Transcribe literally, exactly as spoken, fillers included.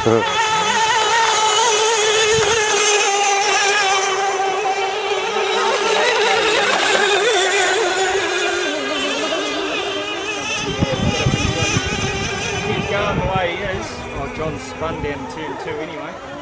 Keep going the way he is. Oh, John's spun down two and two anyway.